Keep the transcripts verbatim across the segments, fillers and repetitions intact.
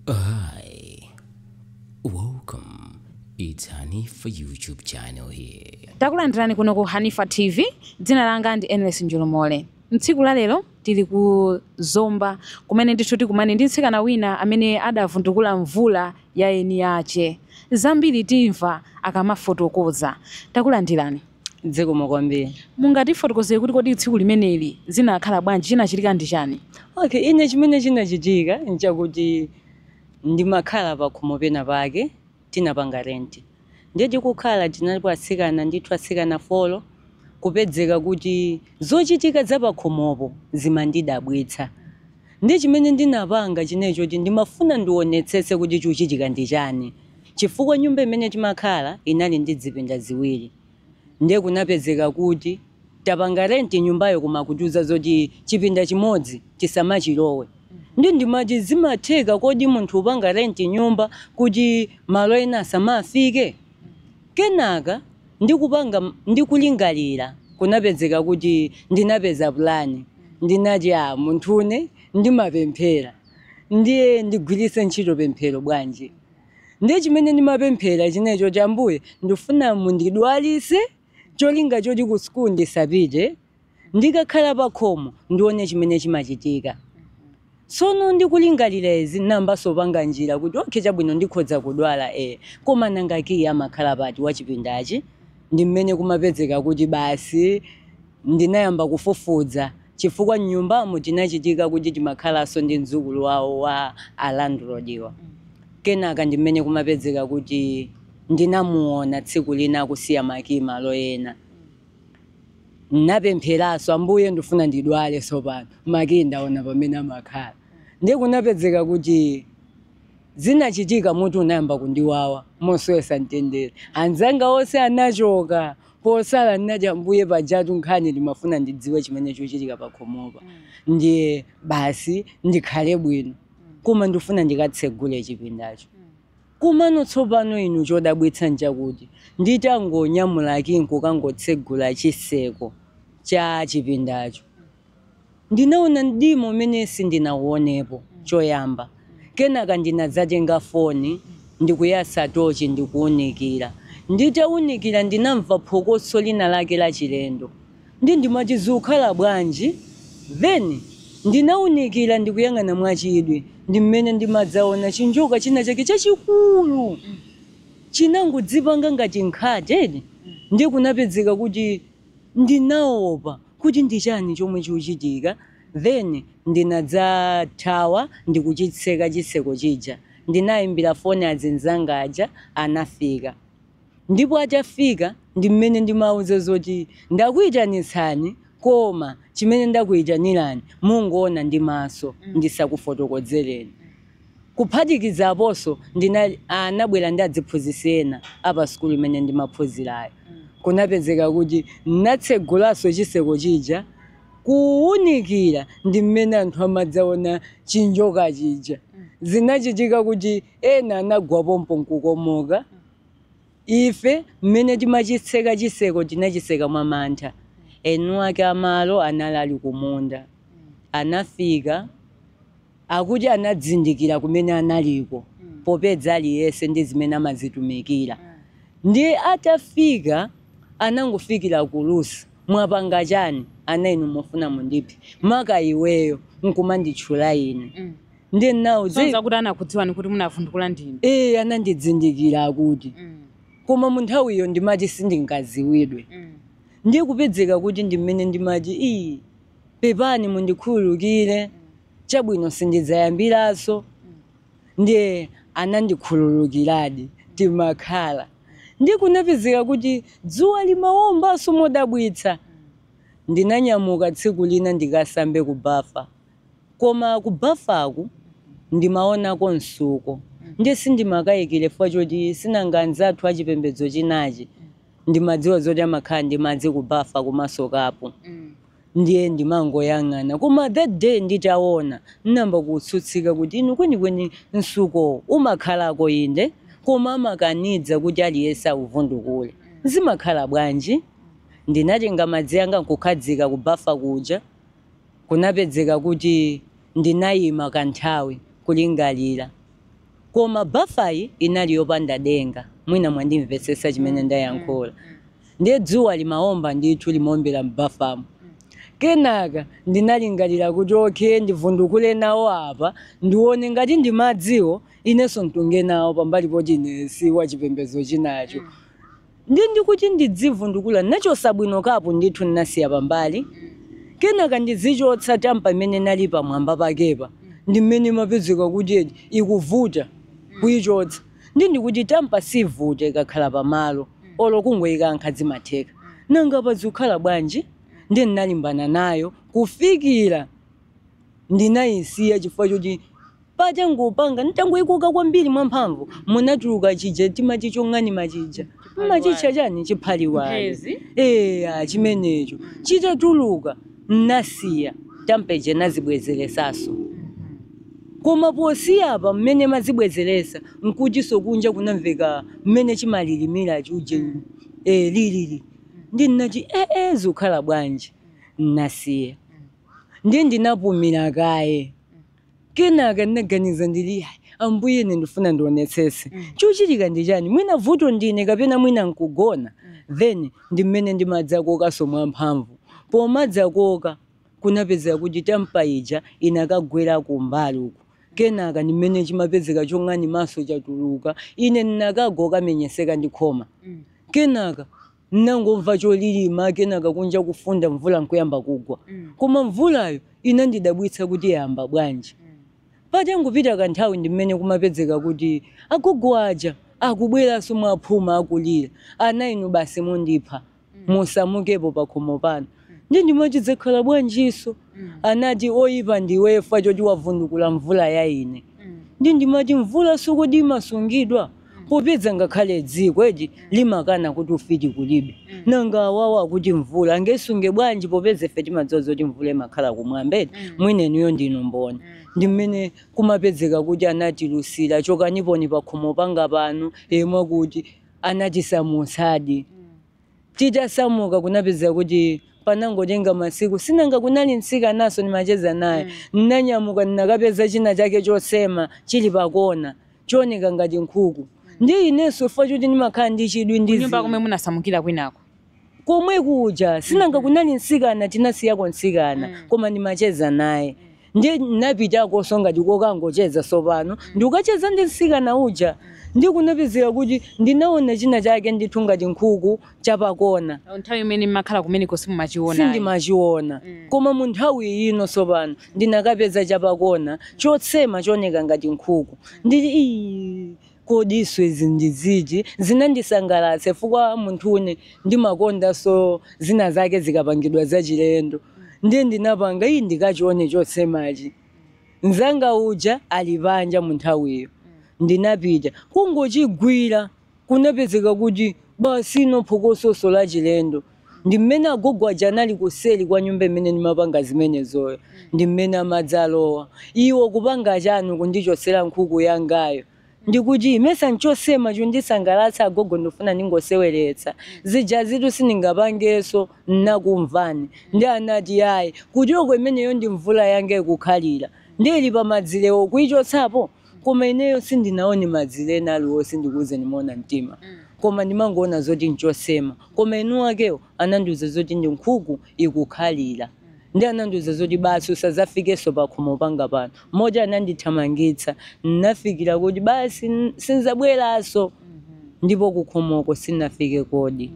Hi, welcome. It's Hanifa YouTube channel here. Takulandirani kuno ku Hanifa T V. Dzina langa ndi Endless Njolomole. Mtsiku la lero tili ku Zomba kumene ndithu tikumane ndi mtsikana wina amene adavundukula mvula ya eni yace. Zambiri timva akamafotokoza. Takulandirani. Dziko mokwambiri. Mungatifotokozere kuti kodi tsiku limeneli zinakhala bwanji chinachitika ndi chani? Okay, ine chimene chinachitika nchakuti ndimakhala pakhomo pena pake tinapanga rent. Ndiye kukhala tinali atsikana ndithu atsikana folo kupedzeka kuti zochitika zapakhomopo zimandidabwitsa. Ndiye chimene ndinapanga chinecho kuti ndimafuna ndionetsetse kuti chuchitika ndi chani. Chifukwa nyumba imene timakhala inali ndi zipinda ziwiri. Ndiye kunapezeka kuti tapanga rent nyumbayo koma kutuza zoti chipinda chimodzi tisamachilowe. Ndi ndimati zimatheka kodi munthu upanga rent nyumba kuti malo ena asamafike. Kenaka ndikupanga ndikulingalira kunapezeka kuti ndinapeza plani. Ndinati ah munthune ndimapemphera. Ndiye ndigwiritse ntchito pemphero bwanji. Ndiye chimene ndimapemphera chinecho cha Ambuye ndifuna mundidwalise cholinga choti ku school ndisapite ndikakhala pakhomo ndione chimene chimachitika. Sono ndikulingalira izi namba sopanga njira kuti okay chabwino ndikhoza kudwala eh koma nangaki amakhala pati wachipindachi ndi mmene kumapezeka kuti basi ndinayamba kufufuza chifukwa nyumbamo tinachitika kuti timakhalaso ndi mdzukulu wawo wa alandlordiwa. Kenaka ndi mmene kumapezeka kuti ndinamuona tsiku lina kusiya makima loyena. Napempheraso Ambuye ndifuna ndidwale sopano maki ndaona pamene amakhala. Ndiye kunapezeka kuti zinachitika mutu unayamba kundiwawa moswesa mtendere. Anzanga onse anachoka posala ndinati Ambuye pajatu nkhani ndimafuna ndidziwe chimene chochitika pakhomopa. Ndiye basi ndikhale bwino koma ndifuna ndikatsegule chipindacho. Kumano tsopano inu Zodabwitsa nchakuti nditangonyamula kinko kangotsegula chiseko cha chipindacho. Ndinaona ndimo mene sindinauonepo choyamba. Kenaka ndinadzatenga foni ndikuyasa tochi ndikuunikira. Nditaunikira ndinamva phokoso lina lake la chilendo. Ndi ndimati zikukhala bwanji. Then ndinaunikira ndikuyang'ana mwachidwi. Ndi mmene ndimadzaona chinjoka china chake chachikulu. Chinangodzipanga ngati nkhate. Ndiye kunapezeka kuti ndinaopa kuti ndichani chomwe chikuchitika. Then ndinadzathawa ndikuchitseka chiseko chija. Ndinayimbira foni azinzanga aja anafika. Ndipo atafika ndi mmene ndimauza zoti ndakuyitanitsani koma chimene ndakuyitanirani mungoona ndi maso ndisakufotokozereni. Kuphatikiza aposo ndina anabwera ndadziphunzisena apa school imene ndimaphunzirayo. Kunapezeka kuti natsegulaso chiseko chija kuunikira ndi mmene anthu amadzaona chinjoka chija. Zinachitika kuti ena anagwapo mponkukomoka. Ife mmene timachitseka chiseko tinachiseka mwamantha. Enu ake amalo analali kumunda. Anafika akuti anadzindikira kumene analiko popedza aliyese ndi zimene amazitumikira. Ndiye atafika anangofikira kulusi mwapanga chani ana inu mufuna mundiphi maka iweyo nkumanditchula ine. Ndiye nawo Sonza kuti anakudziwani kuti munavundukula ndini. Eh anandidzindikira akuti. Koma munthawi iyo ndimati sindingaziwidwe. Ndiye kupedzeka kuti ndi mmene ndimati ii pepani mundikhululukire chabwino sindidzayambiraso. Ndiye anandikhululukiradi timakhala. Ndiye kunapezeka kuti dzuwa limawombaso modabwitsa. Ndinanyamuka tsiku lina ndikasambe kubafa. Koma kubafaku ndimaonako nsuko. Ndiye sindimakayikire fwa choti sinanganzathu achipembedzo chinachi. Ndimadziwa zoti amakhala ndimadzi kubafa kumasokapo. Ndiye ndimangoyang'ana. Koma that day nditaona namba kutsutsika kuti inu kwenikweni nsuko umakhalako inde koma amakanidza kuti aliyesa uvundukule. Zimakhala bwanji. Ndinatenga madzi anga nkukhadzika kubafa kuja. Kunapezeka kuti ndinayima kanthawi kulingalira. koma bafayi inali yopanda denga mwina mwandimvesesa chimene ndayankhula ndiye dzuwa limaomba ndithu limombera m'bafamu kenaka ndinalingalira kuti okay ndivundukule nawo apa ndione ngati ndi madziwo inenso ntunge nawo pambali poti ine si wachipembedzo chinacho ndi ndikuti ndidzivundukula nachosa bwino kapo ndithu nnasiya pambali kenaka ndizichotsa tampa imene nali pamwamba pakepa ndi mmene mapezeka kuti ikuvuta kuyichotsa ndi ndikuti tampa sivute ikakhala pamalo olo kungoyika nkhazi matheka nanga pazikhala bwanji ndi ndinalimbana nayo kufikira ndinayisiya chifukwa choti paja ngopanga ntangoyikuka kwambiri mwamphamvu munatuluka chija timati chong'ani machija machicha chani chiphaliwale eya chimenecho chitatuluka nnasiya tampeje nazibwezeresaso koma posiya apa mmene mazibwezeresa nkuti sokunja kunamveka mmene chimalilimira chuje eh lilili ndi nnati eh eh zikhala bwanji nnasiya ndi ndinapumira kaye kenaka ndinaganiza ndili ambuye ine ndifuna ndionetsese chuchitika ndi chani mwina vuto ndine kapena mwina nkugona then ndi mmene ndimadzakoka somwe mphamvu pomadzakoka kunapezeka kuti tampa ija inakagwera kumbali uku kenaka ndi mmene chimapezeka chong'ani maso chatuluka ine ndinakagoka menyeseka ndikhoma kenaka nangomva cholilima kenaka kunja kufunda mvula nkuyamba kugwa koma mvulayo inandidabwitsa kuti yamba bwanji paja ngupita kanthawi ndi mmene kumapezeka kuti agogo aja akubweranso mwaphuma akulira ana inu basi mundipha musamukepo pakhomo pano ndi ndimachizekhala bwanjiso anati oyipa ndiwefa choti wavundukula mvula ya ine ndi ndimati mvula sukudi imasungidwa popeza ngakhale dziko edi limakana kuti ufiti kulibe nanga awawa kuti mvula angesunge bwanji popeza ife timadziwa zoti mvula imakhala kumwambedi mwinenuyo ndinu mboni ndi mmene kumapezeka kuti anati lusira chokaniponi pakhomo panga pano emwe kuti anati samusadi titasamuka kunapezeka kuti panangotenga masiku sinanga kunali mtsikanaso nimacheza naye nnanyamuka ndinakapeza china chake chosema chili pakona choneka ngati nkhuku ndi inenso fa choti ndimakhala ndi chidwi ndizi nyumba komwe munasamukira kwinako komwe kuja sinanga kunali mtsikana tinasiyako mtsikana koma ndimacheza naye ndi napitako songa ndikokangocheza sopano ndikacheza ndi mtsikana uja ndi kunapezeka kuti ndinaona china chake ndithu ngati nkhuku chapakona nthawi imene mmakhala kumene kosi mumachiona sindimachiona koma mu nthawi ino sopano ndinakapeza chapakona chotsema choneka ngati nkhuku ndili kodi izi ndiziji zinandisangalatsa chifukwa munthu une ndimakonda so zina zake zikapangidwa zachilendo ndiye ndinapanga iyi ndikachione chotsemachi nzanga uja alipanja mu nthawiyo ndinapita kungochigwira kunapezeka kuti basi ino phokososo la chilendo ndi mmene agogo aja anali kuseli kwa nyumba imene ndimapanga zimenezoyo ndi mmene amadzalowa iwo kupanga chanu kundichosera nkhuku yangayo ndikuti imesa nchosema chondisangalatsa agogo ndofuna ningoseweretsa zija zitu siningapangeso nnakumvani ndi anati yayi kuti oko imeneyo ndi mvula yange kukhalira ndili pa madzilewo kuichotsapo koma ineyo sindinaone madzile naluwo sindikuze nimona mtima koma ndimangoona zoti nchosema koma inu akewo anandiuza zoti ndi nkhuku ikukhalira ndi anandiuza zoti basi usazafikeso pakhomo panga pano mmoja anandithamangitsa nafikira kuti basi sinzabweraso ndipo kukhomoko sinafike kodi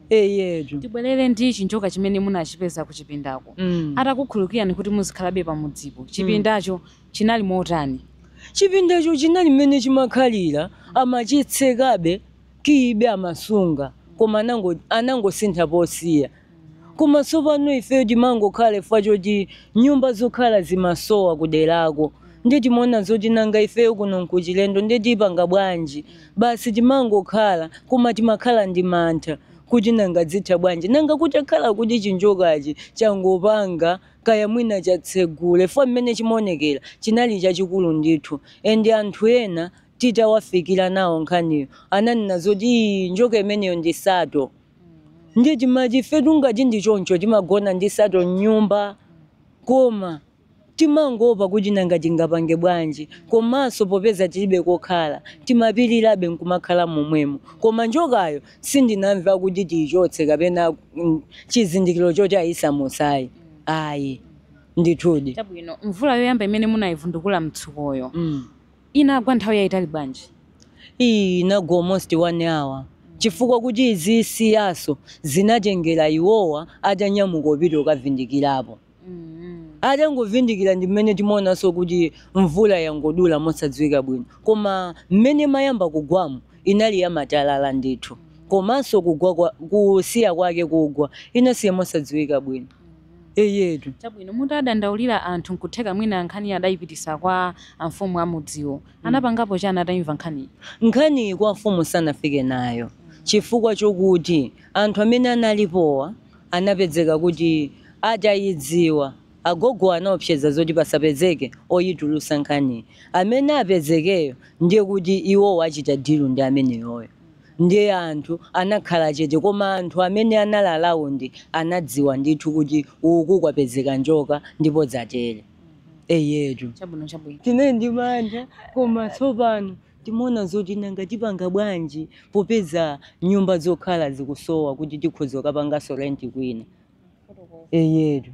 eyetu tibwerere ndi chinjoka chimene munachipeza kuchipindako atakukhulukirani kuti muzikhalabe pamudzipo chipindacho chinali motani chipindacho chinali mmene chimakhalira amachitsekabe kiibe amasunga koma anango anangosintha posiya koma sopano ife timangokhala ifa choti nyumba zokhala zimasowa kuderako ndi timaona zoti nanga ifeyo kuno nkuchilendo ndi tipanga bwanji basi timangokhala koma timakhala ndi mantha kuti nanga dzitha bwanji nanga kuti akhala kuti chinjokachi changopanga kaya mwina chatsegule fa mmene chimaonekera chinali chachikulu ndithu ende anthu ena titawafikira nawo nkhaniyo ananena zoti njoka imeneyo ndi sato ndi timati ife tungati ndi choncho timagona ndi sato nyumba koma timangopa kuti nanga tingapange bwanji komanso popeza tilibe kokhala timapirirabe nkumakhala momwemo koma njokayo sindinamva kuti tiyichotse kapena mm, chizindikiro choti ayisamusayi ayi ndithudi. Chabwino mvula yoyamba imene munayivundukula mtsukoyo mm. inagwa nthawi yayitali bwanji? iyi inagwa almost one hour chifukwa kuti izi siyaso zinatengera iwowa atanyamuka opita okavindikirapo. mm. atangovindikira ndi mmene timaonanso kuti mvula yangodula mosadziwika bwino koma mmene mayamba kugwamo inali yamatalala ndithu komanso kugwa kusiya kwake kugwa inasiya mosadziwika bwino. eyetu Chabwino mutadandaulira anthu nkutheka mwina nkhani adayipitisa kwa amfumu amudziwo anapangapo chani atayimva nkhani? nkhani kwa mfumu sanafike nayo chifukwa chokuti anthu amene analipowa anapezeka kuti atayidziwa agogo anaopseza zoti pasapezeke oyitulusa nkhani amene apezekeyo ndiye kuti iwo wachita dilu ndi ameneyoyo ndiye anthu anakhala chete koma anthu amene analalawo ndi anadziwa ndithu kuti uku kwapezeka njoka ndipo zatere. eyetu Chabwino chabwino tine ndi mantha koma tsopano timona zoti nanga tipanga bwanji popeza nyumba zokhala zikusowa kuti tikhoza kapangaso renti kwina. eyetu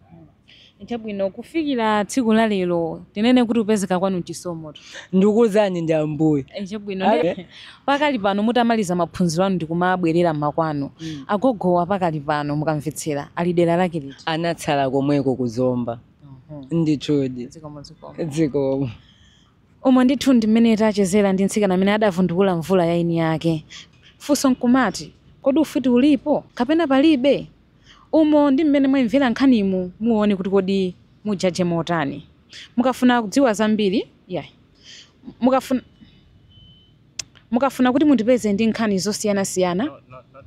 Chabwino kufikira tsiku la lero tinene kuti upezeka kwanu chisomo ndikuzani ndi ambuye. Chabwino pakali pano mutamaliza maphunziro anu ndikumabwerera mmakwanu mm. agogowa pakali pano mukamvetsera ali dera lake liti? anatsala komweko kuzomba. uh -huh. ndithudi zikomo zikomo dzikomo omwe ndithu ndi mmene tachezera ndi mtsikana amene adavundukula mvula ya eni yake. Funso nkumati kodi ufiti ulipo kapena palibe? Umo ndi mmene mwamvera nkhanimu muone kuti kodi mujaje motani. Mukafuna kudziwa zambiri yeah. mukafuna mukafuna kuti mutipeze ndi nkhani zosiyana siyana. No, not, not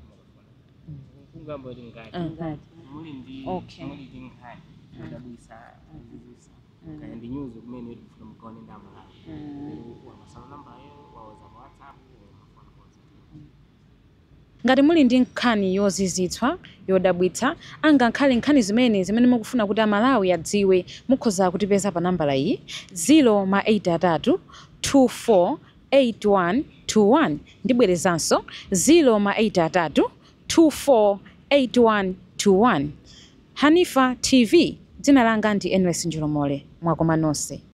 kungambo ndi ngati. Muli ndi Okay. muli ndi nkhani. Zodabwitsa kaya ndi news kumene tikufuna mkaone ndamala. Wamasala namba yo wawoza WhatsApp Ngati muli ndi nkhani yozizitswa yodabwitsa angakhale nkhani zimene zimene mukufuna kuti amalawi adziwe mukhoza kutipeza pa nambala iyi zero ma eight atatu two four eight one two one ndibwerezanso zero ma eight atatu two four eight one two one. Hanifa T V dzina langa ndi Enwes Njolomole mwakoma nonse.